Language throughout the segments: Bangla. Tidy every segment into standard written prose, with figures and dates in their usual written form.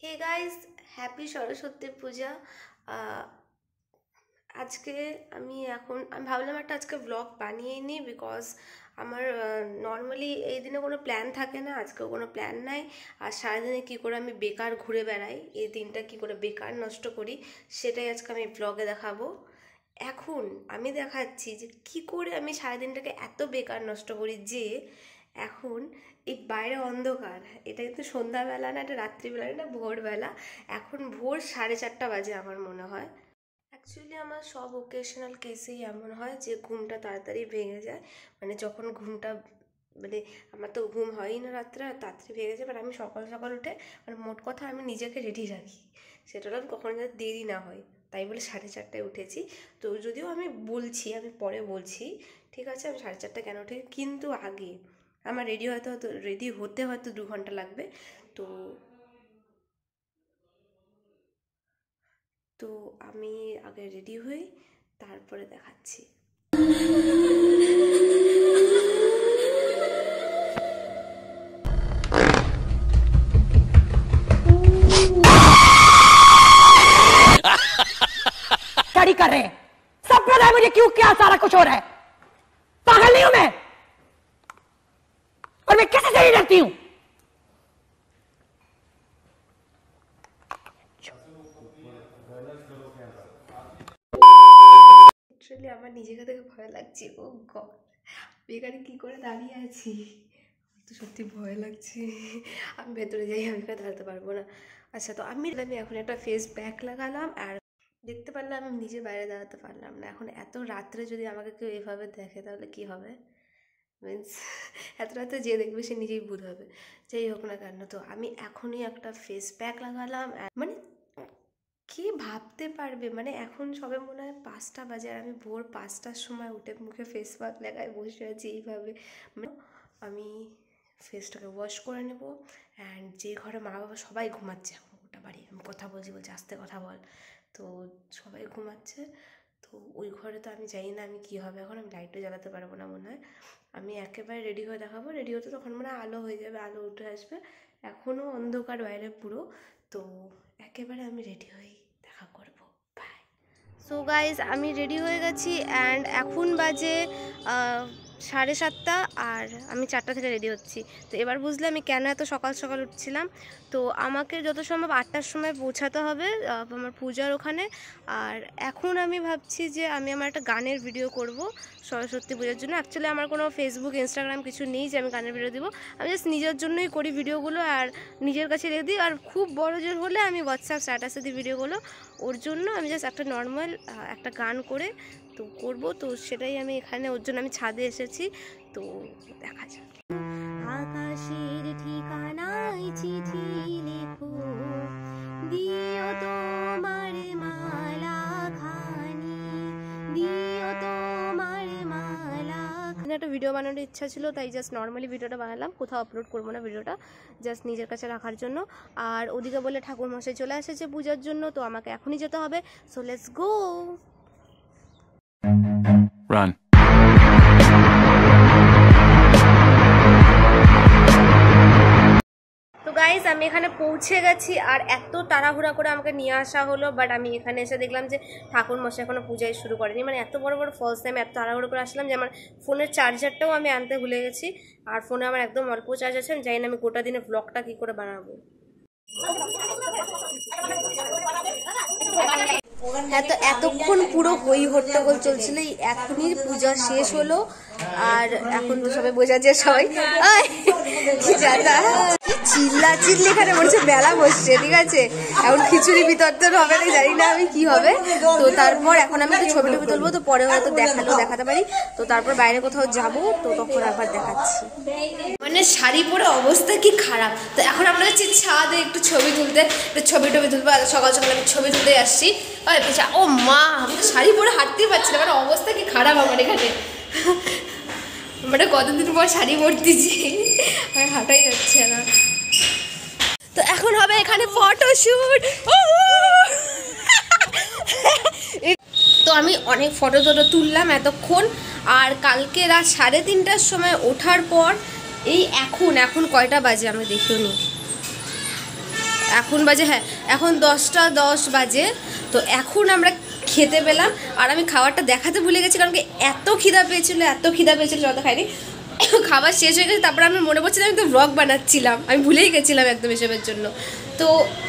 हे गाइस हैप्पी सरस्वती पूजा। আজকে আমি ভাবলাম একটা আজকে ব্লগ বানিয়ে নিই বিকজ আমার নর্মালি এই দিনে কোনো প্ল্যান থাকে না, আজকেও কোনো প্ল্যান নাই। আর সারাদিনে কী করে আমি বেকার ঘুরে বেড়াই, এই দিনটা কী করে বেকার নষ্ট করি সেটাই আজকে আমি ব্লগে দেখাবো। এখন আমি দেখাচ্ছি যে কী করে আমি সারাদিনটাকে এত বেকার নষ্ট করি যে এখন এই বাইরে অন্ধকার, এটা কিন্তু সন্ধ্যাবেলা না, এটা রাত্রিবেলা না, ভোরবেলা। এখন ভোর 4:30 বাজে আমার মনে হয়। অ্যাকচুয়ালি আমার সব ওকেশনাল কেসেই এমন হয় যে ঘুমটা তাড়াতাড়ি ভেঙে যায়, মানে যখন ঘুমটা মানে আমার তো ঘুম হয়ই না রাত্রে, তাড়াতাড়ি ভেঙে যায়। বাট আমি সকাল সকাল উঠে মানে মোট কথা আমি নিজেকে রেডি রাখি, সেটা কখনো যাতে দেরি না হয়, তাই বলে 4:30টায় উঠেছি। তো যদিও আমি বলছি, আমি পরে বলছি, ঠিক আছে আমি 4:30টায় কেন উঠি, কিন্তু আগে আমার রেডি হতে হয়তো 2 ঘন্টা লাগবে। তো তো আমি আগে রেডি হই, তারপরে দেখাচ্ছি। स्टडी कर रहे हैं, सब पता है मुझे क्यों क्या सारा कुछ हो रहा है। पागल नहीं हूं मैं, और मैं कैसे सही रहती हूं। एक्चुअली আমার নিজেকে দেখে ভয় লাগছে। ও গড, বেকারে কি করে দাঁড়িয়ে আছি, তো সত্যি ভয় লাগছে। আমি ভেতরে যাই, আমি এখানে দাঁড়াতে পারবো না। আচ্ছা, তো আমি এখন একটা ফেস প্যাক লাগালাম, আর দেখতে পারলাম আমি নিজে বাইরে দাঁড়াতে পারলাম না। এখন এত রাত্রে যদি আমাকে কেউ এভাবে দেখে তাহলে কি হবে, মিনস এত রাতে যে দেখবে সে নিজেই ভূত হবে। যাই হোক না কেন, তো আমি এখনই একটা ফেস প্যাক লাগালাম। মানে কে ভাবতে পারবে, মানে এখন সবে মনে হয় 5টা বাজে আর আমি ভোর 5টার সময় উঠে মুখে ফেস প্যাক লাগায় বসে আছি এইভাবে। মানে আমি ফেসটাকে ওয়াশ করে নেব। অ্যান্ড যে ঘরে মা বাবা সবাই ঘুমাচ্ছে, এখন গোটা বাড়ি, আমি কথা বলছি আস্তে কথা বল, তো সবাই ঘুমাচ্ছে। তো ওই ঘরে তো আমি জানি না আমি কী হবে, এখন আমি লাইটও জ্বালাতে পারবো না মনে হয়। আমি একেবারে রেডি হয়ে দেখাবো, রেডি হতে তখন মানে আলো হয়ে যাবে, আলো উঠে আসবে, এখনও অন্ধকার বাইরে পুরো। তো একেবারে আমি রেডি হই, দেখা করবো, বাই। সো গাইজ আমি রেডি হয়ে গেছি, অ্যান্ড এখন বাজে 7:30, আর আমি 4টা থেকে রেডি হচ্ছি। তো এবার বুঝলে আমি কেন এত সকাল সকাল উঠছিলাম। তো আমাকে যত সম্ভব 8টার সময় পৌঁছাতে হবে আমার পূজার ওখানে। আর এখন আমি ভাবছি যে আমি আমার একটা গানের ভিডিও করব সরস্বতী পূজার জন্য। অ্যাকচুয়ালি আমার কোনো ফেসবুক ইনস্টাগ্রাম কিছু নেই যে আমি গানের ভিডিও দিব, আমি জাস্ট নিজের জন্যই করি ভিডিওগুলো, আর নিজের কাছে রেখে দিই। আর খুব বড় জোর হলে আমি হোয়াটসঅ্যাপ স্ট্যাটাসে দিই ভিডিওগুলো, ওর জন্য আমি জাস্ট একটা নর্মাল একটা গান করে তো করবো। তো সেটাই আমি এখানে, ওর জন্য আমি ছাদে এসেছি, তো দেখা যাক। আকাশের ঠিকানায় চিঠি লেখো, দিও তোমার মালা খানি, দিও তোমার মালা। একটা ভিডিও বানানোর ইচ্ছা ছিল, তাই জাস্ট নর্মালি ভিডিওটা বানালাম, কোথাও আপলোড করবো না ভিডিওটা, জাস্ট নিজের কাছে রাখার জন্য। আর ওদিকে বলে ঠাকুর মশাই চলে এসেছে পূজার জন্য, তো আমাকে এখনই যেতে হবে। So let's go. Run. তো গাইজ আমি এখানে পৌঁছে গেছি, আর এত তাড়াহুড়া করে আমাকে নিয়ে আসা হলো, বাট আমি এখানে এসে দেখলাম যে ঠাকুর মশাই এখনো পূজায় শুরু করেনি। মানে এত বড় বড় ফলস আমি এত তাড়াহুড়ো করে আসলাম যে আমার ফোনের চার্জারটাও আমি আনতে ভুলে গেছি। আর ফোনে আমার একদম অল্প চার্জ আছে, আমি জানি না আমি গোটা দিনে ব্লগটা কী করে বানাবো। হ্যাঁ, তো এতক্ষণ পুরো হই হট্টগোল চলছিল, এখনই পূজা শেষ হলো। আর এখন তো সবাই বোঝাচ্ছে, সবাই চিল্লি এখানে বলছে মেলা বসছে, ঠিক আছে। এখন খিচুড়ি বিতর্তন হবে না, জানি না আমি কি হবে। তো তারপর এখন আমি একটু ছবি টবি তুলবো, তো পরে হয়তো দেখাতে পারি। তো তারপর বাইরে কোথাও যাবো, তো তখন আবার দেখাচ্ছি। মানে শাড়ি পরে অবস্থা কি খারাপ। তো এখন আমরা যাচ্ছি ছাদে একটু ছবি তুলতে, একটু ছবি টবি তুলবো। সকাল সকাল আমি ছবি তুলতে আসছি। ও মা, আমি তো শাড়ি পরে হাঁটতেই পারছি না, মানে অবস্থা কি খারাপ আমার এখানে। মানে কতদিন পর শাড়ি পরতেছি, আমি হাঁটাই যাচ্ছে না। তো এখন হবে এখানে ফটোশুট। তো আমি অনেক ফটো তুললাম এতক্ষণ। আর কালকে রাত 3:30টার সময় ওঠার পর এই এখন কয়টা বাজে আমি দেখিও নি, এখন বাজে, হ্যাঁ এখন 10টা 10 বাজে। তো এখন আমরা খেতে পেলাম, আর আমি খাবারটা দেখাতে ভুলে গেছি কারণ কি এত খিদা পেয়েছিল যত খাইনি। খাবার শেষ হয়ে গেছে, তারপরে আমার মনে পড়ছে আমি তো ব্লগ বানাচ্ছিলাম, আমি ভুলেই গেছিলাম একদম এসবের জন্য। তো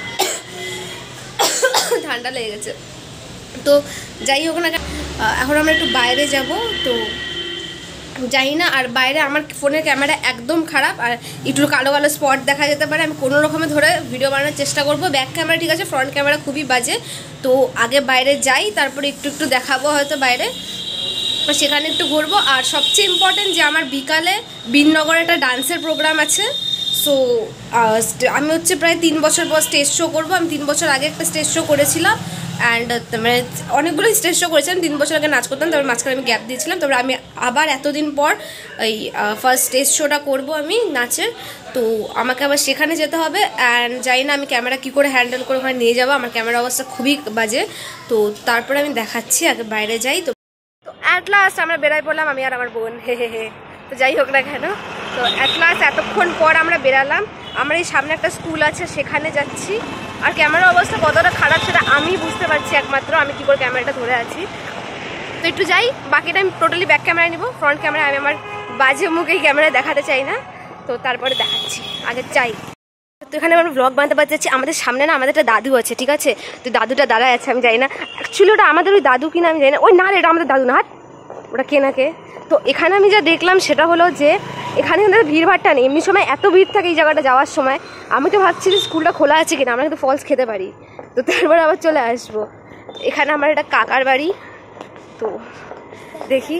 ঠান্ডা লেগে গেছে। তো যাই হোক না, এখন আমরা একটু বাইরে যাব। তো জানি না, আর বাইরে আমার ফোনের ক্যামেরা একদম খারাপ, আর একটু কালো কালো স্পট দেখা যেতে পারে। আমি কোনো রকমে ধরে ভিডিও বানানোর চেষ্টা করব। ব্যাক ক্যামেরা ঠিক আছে, ফ্রন্ট ক্যামেরা খুবই বাজে। তো আগে বাইরে যাই, তারপরে একটু দেখাবো হয়তো বাইরে, সেখানে একটু ঘুরবো। আর সবচেয়ে ইম্পর্টেন্ট যে আমার বিকালে বিননগরে একটা ডান্সের প্রোগ্রাম আছে। সো আমি হচ্ছে প্রায় 3 বছর পর স্টেজ শো করবো। আমি 3 বছর আগে একটা স্টেজ শো করেছিলাম, অ্যান্ড মানে অনেকগুলো স্টেজ শো করেছিলাম। 3 বছর আগে নাচ করতাম, তারপর মাঝখানে আমি গ্যাপ দিয়েছিলাম। তারপরে আমি আবার এতদিন পর এই ফার্স্ট স্টেজ শোটা করবো আমি নাচের। তো আমাকে আবার সেখানে যেতে হবে, অ্যান্ড জানি না আমি ক্যামেরা কী করে হ্যান্ডেল করে ওখানে নিয়ে যাবো। আমার ক্যামেরার অবস্থা খুবই বাজে। তো তারপরে আমি দেখাচ্ছি, আগে বাইরে যাই। তো অ্যাট লাস্ট আমরা বেরাই পড়লাম, আমি আর আমার বোন। হে। তো যাই হোক না কেন, তো অ্যাট লাস্ট এতক্ষণ পর আমরা বেরালাম। আমরা এই সামনে একটা স্কুল আছে, সেখানে যাচ্ছি। আর ক্যামেরার অবস্থা কতটা খারাপ সেটা আমি বুঝতে পারছি একমাত্র, আমি কী করে ক্যামেরাটা ধরে আছি। তো একটু যাই, বাকিটা আমি টোটালি ব্যাক ক্যামেরায় নিব। ফ্রন্ট ক্যামেরা আমি আমার বাজে মুখে ক্যামেরায় দেখাতে চাই না। তো তারপরে দেখাচ্ছি, আগে চাই। তো এখানে আমরা ব্লগ বানাতে পারছি। আমাদের সামনে না আমাদের একটা দাদু আছে, ঠিক আছে? তো দাদুটা দাঁড়ায় আছে, আমি জানি না অ্যাকচুয়ালি ওটা আমাদের ওই দাদু কিনা আমি জানি না। ওই না রে, এটা আমাদের দাদু না, ওটা কে না কে। তো এখানে আমি যা দেখলাম সেটা হলো যে এখানে কিন্তু ভিড়ভাড়টা নেই। এমনি সময় এত ভিড় থাকে এই জায়গাটা যাওয়ার সময়। আমি তো ভাবছি যে স্কুলটা খোলা আছে কিনা, আমরা কিন্তু ফলস খেতে পারি। তো তারপরে আবার চলে আসবো। এখানে আমার একটা কাকার বাড়ি। তো দেখি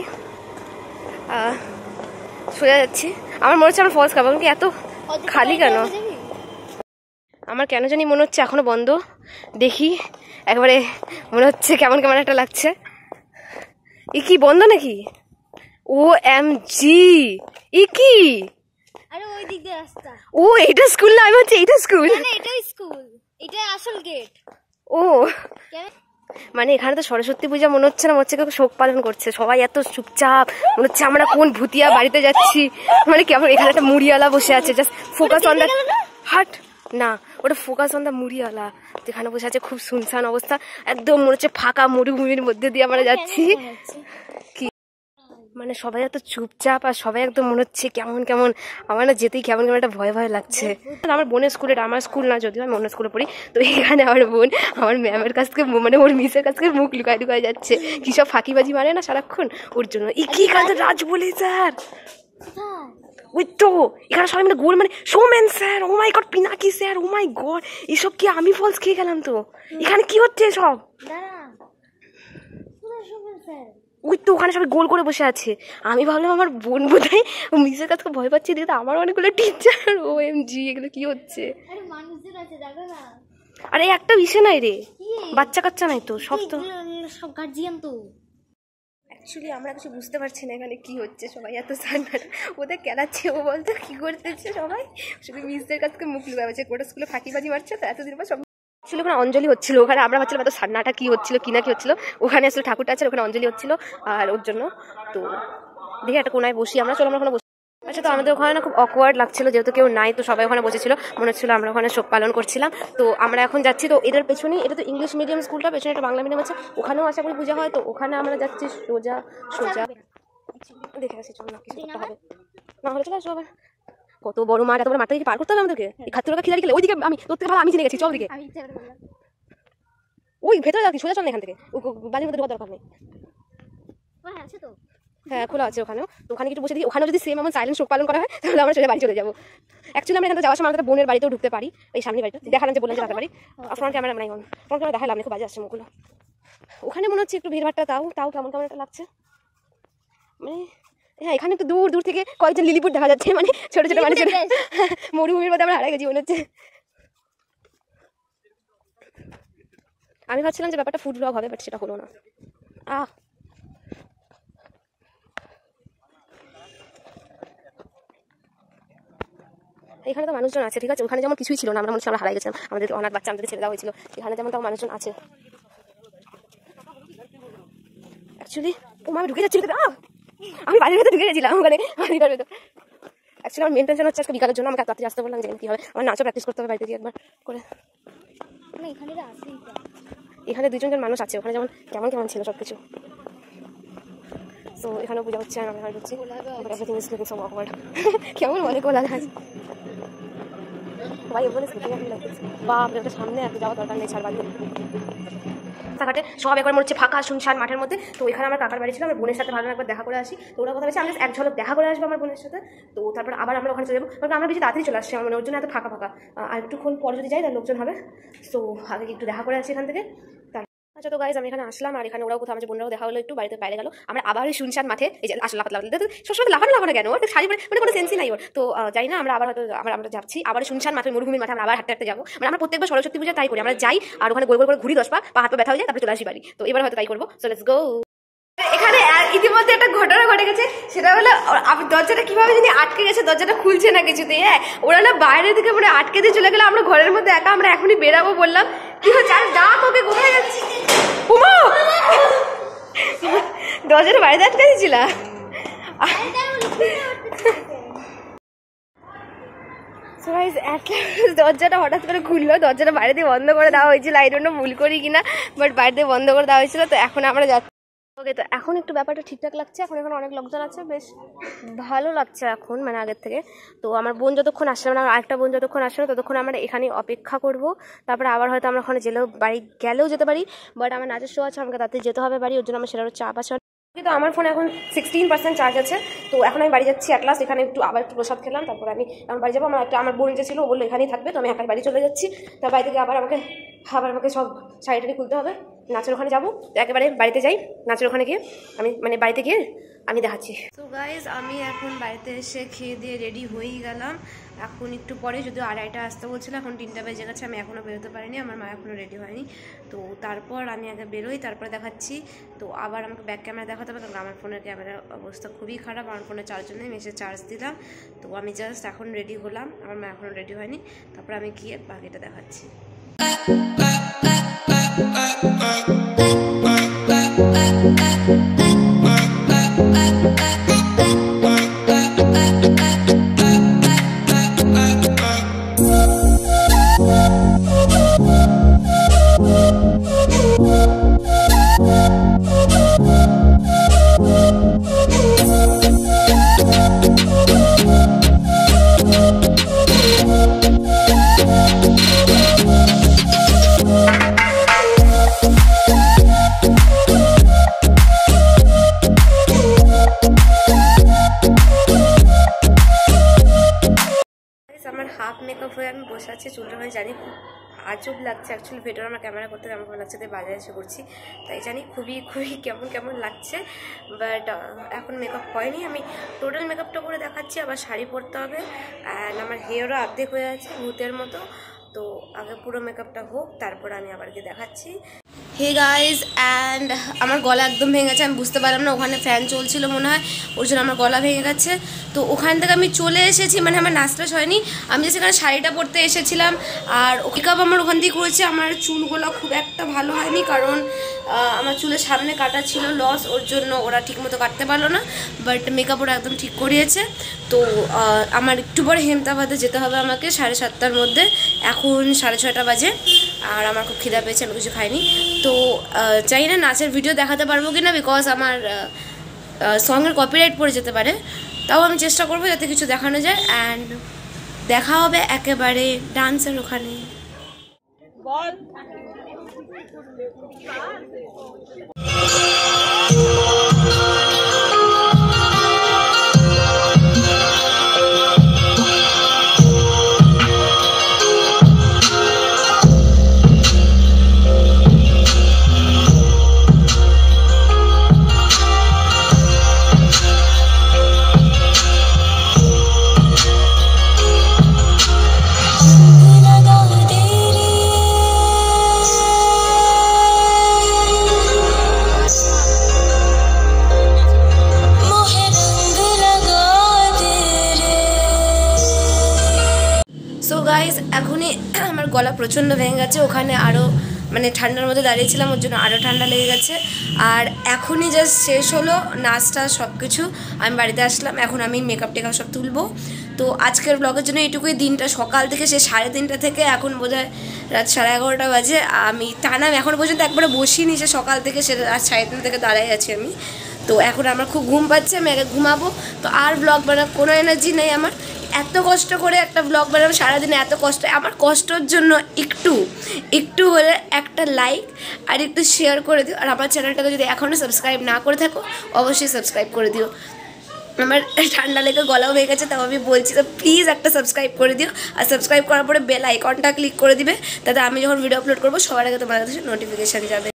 সোজা যাচ্ছি। আমার মনে হচ্ছে আমরা ফলস খাবো, কিন্তু এত খালি কেন? আমার কেন জানি মনে হচ্ছে এখনো বন্ধ। দেখি একবারে, মনে হচ্ছে কেমন কেমন একটা লাগছে। ই কি বন্ধ নাকি? ও এম জি, ই কি? আরে ওই দিক দিয়ে রাস্তা। ও এটা স্কুল না, আমি হচ্ছে এটা স্কুল। না এটাই স্কুল, এটাই আসল গেট। ও মানে এখানে তো সরস্বতী পূজা মনে হচ্ছে না, মনে হচ্ছে কেউ শোক পালন করছে। সবাই এত চুপচাপ, মনে হচ্ছে আমরা কোন ভুতিয়া বাড়িতে যাচ্ছি। মানে কেমন, এখানে একটা মুড়িওয়ালা বসে আছে, জাস্ট ফোকাস অন দ্য হাট। না ওটা ফোকাস অন দ্য মুড়িওয়ালা, যেখানে বসে আছে। খুব শুনশান অবস্থা, একদম মনে হচ্ছে ফাঁকা মরুভূমির মধ্যে দিয়ে আমরা যাচ্ছি। কি মানে সবাই এত চুপচাপ, আর সবাই একদম মনে হচ্ছে কেমন কেমন। আমার না যেতেই কেমন কেমন একটা ভয় ভয় লাগছে। আমার বোনের স্কুল, এটা আমার স্কুল না যদিও, আমি অন্য স্কুলে পড়ি। তো এখানে আমার বোন আমার ম্যামের কাছ থেকে, মানে ওর মিসের কাছ থেকে মুখ লুকায় যাচ্ছে। কি সব ফাঁকিবাজি মারে না সারাক্ষণ, ওর জন্য। কি কাজ রাজ বলে স্যার, ওই তো এখানে সবাই মানে গোল, মানে Somen sir, oh my god, Pinaki sir, oh my god, এসব কি আমি ফলস খেয়ে গেলাম? তো এখানে কি হচ্ছে সব? ওই তো ওখানে সবাই গোল করে বসে আছে। আমি ভাবলাম আমার বোন বোধহয় মিসের কাছে ভয় পাচ্ছে, দিয়ে তো আমার অনেকগুলো টিচার। ও এম জি, এগুলো কি হচ্ছে? আরে একটা ইসে নাই রে, বাচ্চা কাচ্চা নাই তো, সব তো সব গার্জিয়ান। তো অ্যাকচুয়ালি আমরা কিছু বুঝতে পারছি না এখানে কি হচ্ছে। সবাই এত সান্নাটা ওদের কেলাচ্ছে, ও বলতো কি করতেছে সবাই, শুধু মিসদের কাছ থেকে মুখ লুকাচ্ছে। পাচ্ছে গোটা স্কুলে ফাঁকিবাজি মারছে তো এতদিন পর। সব ছিল ওখানে অঞ্জলি হচ্ছিল, ওখানে আমরা ভাবছিলাম এত সান্নাটা কি হচ্ছিল, কি না কি হচ্ছিল। ওখানে আসলে ঠাকুরটা আছে, ওখানে অঞ্জলি হচ্ছিল, আর ওর জন্য। তো দেখি একটা কোনায় বসি আমরা, চলো আমরা ওখানে বসি। আচ্ছা, তো আমাদের ওখানে না খুব অকওয়ার্ড লাগছিল, যেহেতু কেউ নাই। তো সবাই ওখানে বসেছিল, মনে হচ্ছিল আমরা ওখানে শোক পালন করছিলাম। তো আমরা এখন যাচ্ছি। তো এটার পেছনেই, এটা তো ইংলিশ মিডিয়াম স্কুলটা, পেছনে একটা বাংলা মিডিয়াম আছে, ওখানেও আশা করি পূজা হয়। তো ওখানে আমরা যাচ্ছি সোজা সোজা। দেখে আসি, চল না কিছু করতে হবে, না হলে চলে আসবো আবার। কত বড় মাঠ, এত বড় মাঠটা কি পার করতে হবে আমাদেরকে? এই খাত্রকা খিলাড়ি খেলে ওইদিকে, আমি তোর থেকে ভালো আমি চিনে গেছি, চল দিকে। ওই ভেতরে যাচ্ছি, সোজা চল না এখান থেকে, বাড়ির মধ্যে ঢোকার দরকার নেই। হ্যাঁ খোলা আছে ওখানেও। তো ওখানে কিছু বসে দিই, ওখানেও যদি সেম এমন সাইলেন্ট শোক পালন করা হয় তাহলে আমরা চলে বাড়ি চলে যাবো। অ্যাকচুয়ালি আমরা এখানে যাওয়ার সময় আমাদের বোনের বাড়িতেও ঢুকতে পারি, এই সামনে বাড়িতে দেখালাম যে বললেন যে রাখতে পারি। ফ্রন্ট ক্যামেরা নাই, ফ্রন্ট ক্যামেরা দেখালাম, খুব বাজে আসছে মুখগুলো। ওখানে মনে হচ্ছে একটু ভিড়ভাড়টা, তাও কেমন কেমন একটা লাগছে। মানে হ্যাঁ, এখানে একটু দূর দূর থেকে কয়েকজন লিলিপুট দেখা যাচ্ছে, মানে ছোট ছোট মানুষের। মরুভূমির মধ্যে আমরা হারিয়ে গেছি মনে হচ্ছে। আমি ভাবছিলাম যে ব্যাপারটা ফুড ব্লগ হবে, বাট সেটা হলো না। এখানে তো মানুষজন আছে, ঠিক আছে, ওখানে যেমন কিছুই ছিল না, আমরা মনে হচ্ছে আমরা হারাই গেছিলাম, আমাদের অনাথ বাচ্চা আমাদের ছেড়ে দেওয়া হয়েছিল। এখানে যেমন তাও মানুষজন আছে অ্যাকচুয়ালি। ও আমি ঢুকে যাচ্ছিল, আমি বাড়ির ভেতরে ঢুকে গেছিলাম ওখানে। অ্যাকচুয়ালি আমার মেন টেনশন হচ্ছে আজকে বিকালের জন্য, আমাকে রাত্রে আসতে বললাম যে কি হবে, আমার নাচও প্র্যাকটিস করতে হবে বাড়িতে গিয়ে একবার করে। না এখানে আসেই তো। এখানে দুজনজন মানুষ আছে, ওখানে যেমন কেমন কেমন ছিল সব কিছু। তো এখানেও পূজা হচ্ছে আর আমি এখানে ঢুকছি। Everything is looking so awkward. কেমন মনে কোলা গাছ ভাই, ওখানে স্লিপিং লাগছে। বাপ রে, ওটা সামনে এত যাওয়া দরকার নেই, ছাড় বাড়ি। রাস্তাঘাটে সব একবার মনে হচ্ছে ফাঁকা শুনশান মাঠের মধ্যে। তো এখানে আমার কাকার বাড়ি ছিল, আমার বোনের সাথে ভাবলাম একবার দেখা করে আসি। তো ওরা কথা বলছে আমি এক ঝলক দেখা করে আসবো আমার বোনের সাথে। তো তারপর আবার আমরা ওখানে চলে যাবো, কারণ আমরা বেশি তাড়াতাড়ি চলে আসছি, আমার মনে ওর জন্য এত ফাঁকা ফাঁকা। আর একটুক্ষণ পরে যদি যাই তাহলে লোকজন হবে। তো আগে একটু দেখা করে আসি এখান থেকে। আচ্ছা, তো গাইজ আমি এখানে আসলাম, আর এখানে ওরাও কোথাও, আমাদের বোনরাও দেখা হলো, একটু বাড়িতে বাইরে গেল। আমরা আবার ওই শুনশান মাঠে এই যে আসলে সবসময় লাফানো কেন, ওর শাড়ি মানে কোনো সেন্সই নাই ওর। তো যাই না, আমরা আবার হয়তো আমরা যাচ্ছি আবার শুনশান মাঠে, মরুভূমির মাঠে আমরা আবার হাঁটতে হাঁটতে যাবো। মানে আমরা প্রত্যেকবার সরস্বতী পূজা তাই করি, আমরা যাই আর ওখানে গোল গোল করে ঘুরি 10 পা, হাত পা ব্যথা হয়ে যায়, তারপরে চলে আসি বাড়ি। তো এবার হয়তো তাই করবো। So let's go. এখানে ইতিমধ্যে একটা ঘটনা ঘটে গেছে, সেটা হলো দরজাটা কিভাবে জানি আটকে গেছে, দরজাটা খুলছে না কিছুতেই। হ্যাঁ, ওরা না বাইরের দিকে মানে আটকে দিয়ে চলে গেলো, আমরা ঘরের মধ্যে একা, আমরা এখনই বেরাবো বললাম। কি হচ্ছে? আর ডাক ওকে, কোথায় যাচ্ছি? উমা, দরজাটা বাইরে আটকে দিয়েছিল। দরজাটা হঠাৎ করে খুললো, দরজাটা বাইরে দিয়ে বন্ধ করে দেওয়া হয়েছিল। আই ডোন্ট নো ভুল করি কিনা, বাট বাইরে দিয়ে বন্ধ করে দেওয়া হয়েছিল। তো এখন আমরা যাচ্ছি। ওকে, তো এখন একটু ব্যাপারটা ঠিকঠাক লাগছে, এখন এখানে অনেক লোকজন আছে, বেশ ভালো লাগছে এখন, মানে আগের থেকে। তো আমার বোন যতক্ষণ আসছে, মানে আরেকটা বোন যতক্ষণ আসছে না, ততক্ষণ আমরা এখানে অপেক্ষা করব। তারপরে আবার হয়তো আমরা ওখানে বাড়ি গেলেও যেতে পারি, বাট আমার নাচের শো আছে, আমাকে তাতে যেতে হবে বাড়ি, ওর জন্য আমার সেটারও চাপ আছে। কিন্তু আমার ফোনে এখন 16% চার্জ আছে। তো এখন আমি বাড়ি যাচ্ছি অ্যাটলাস্ট, এখানে আবার একটু প্রসাদ খেলাম, তারপরে আমি বাড়ি যাবো। আমার বোন যে ছিল ও বললো এখানেই থাকবে, তো আমি একাই বাড়ি চলে যাচ্ছি। তার বাড়ি থেকে আবার আমাকে সব শাড়ি টাড়ি খুলতে হবে, নাচের ওখানে যাবো। তো একেবারে বাড়িতে যাই, নাচের ওখানে গিয়ে মানে বাড়িতে গিয়ে আমি দেখাচ্ছি। তো গাইজ আমি এখন বাড়িতে এসে খেয়ে দিয়ে রেডি হয়েই গেলাম। এখন একটু পরে, যদি 2:30 আসতে বলছিল, এখন 3টা বেজে গেছে, আমি এখনও বেরোতে পারিনি, আমার মা এখনও রেডি হয়নি। তো তারপর আমি আগে বেরোই, তারপরে দেখাচ্ছি। তো আবার আমাকে ব্যাক ক্যামেরা দেখাতে হবে, কারণ আমার ফোনের ক্যামেরার অবস্থা খুবই খারাপ। আমার ফোনের চার্জ নেই, এসে চার্জ দিলাম। তো আমি জাস্ট এখন রেডি হলাম, আমার মা এখনও রেডি হয়নি। তারপর আমি গিয়ে বাকিটা দেখাচ্ছি। আমার হাফ মেকআপ হয়ে আমি বসে আছি, চুলটা আমি জানি আজব লাগছে। অ্যাকচুয়ালি ভিডিও আমার ক্যামেরা করতে কেমন কেমন লাগছে, তাই বাজারে এসে করছি, তাই জানি খুবই কেমন কেমন লাগছে। বাট এখন মেকআপ হয়নি, আমি টোটাল মেকআপটা করে দেখাচ্ছি। আবার শাড়ি পরতে হবে, অ্যান্ড আমার হেয়ারও অর্ধেক হয়ে আছে ভূতের মতো। তো আগে পুরো মেকআপটা হোক, তারপর আমি আবার গিয়ে দেখাচ্ছি। হে গাইজ, অ্যান্ড আমার গলা একদম ভেঙে গেছে, আমি বুঝতে পারলাম না, ওখানে ফ্যান চলছিল মনে হয়, ওর জন্য আমার গলা ভেঙে গেছে। তো ওখান থেকে আমি চলে এসেছি, মানে আমার নাচটা হয়নি, আমি সেখানে শাড়িটা পরতে এসেছিলাম। আর মেকআপ আমার ওখান থেকে করেছি। আমার চুলগুলো খুব একটা ভালো হয়নি, কারণ আমার চুলের সামনে কাটা ছিল লস, ওর জন্য ওরা ঠিকমতো কাটতে পারলো না। বাট মেকআপ ওরা একদম ঠিক করিয়েছে। তো আমার একটু পরে হেমতাবাদে যেতে হবে আমাকে 7:30টার মধ্যে, এখন 6:30 বাজে। আর আমার খুব খিদা পেয়েছে, আমি কিছু খাইনি। তো চাই না নাচের ভিডিও দেখাতে পারবো কি না, বিকজ আমার সঙের কপিরাইট পড়ে যেতে পারে। তাও আমি চেষ্টা করবো যাতে কিছু দেখানো যায়। অ্যান্ড দেখা হবে একেবারে ডান্সের ওখানে। সো গাইজ এখনই আমার গলা প্রচণ্ড ভেঙে গেছে, ওখানে আরও মানে ঠান্ডার মধ্যে দাঁড়িয়েছিলাম, ওর জন্য আরও ঠান্ডা লেগে গেছে। আর এখনই জাস্ট শেষ হলো নাচটা, সব কিছু আমি বাড়িতে আসলাম। এখন আমি মেকআপ টেকআপ সব তুলবো। তো আজকের ব্লগের জন্য এইটুকুই। দিনটা সকাল থেকে সে 3:30 থেকে এখন বোধহয় রাত 11:30 বাজে। আমি টানা এখন পর্যন্ত একবারে বসিনি, সে সকাল থেকে সে রাত 3:30 থেকে দাঁড়াই আছি আমি। তো এখন আমার খুব ঘুম পাচ্ছে, আমি আগে ঘুমাবো। তো আর ব্লগ বানার কোনো এনার্জি নেই আমার। এত কষ্ট করে একটা ব্লগ বানাবো সারাদিনে, এত কষ্ট। আমার কষ্টর জন্য একটু হলে একটা লাইক আর একটু শেয়ার করে দিও। আর আমার চ্যানেলটাকে যদি এখনও সাবস্ক্রাইব না করে থাকো অবশ্যই সাবস্ক্রাইব করে দিও। আমার ঠান্ডা লেগে গলাও হয়ে গেছে, তাও আমি বলছি, তো প্লিজ একটা সাবস্ক্রাইব করে দিও। আর সাবস্ক্রাইব করার পরে বেল আইকনটা ক্লিক করে দিবে, তাতে আমি যখন ভিডিও আপলোড করবো সবার আগে তোমার কাছে নোটিফিকেশান যাবে।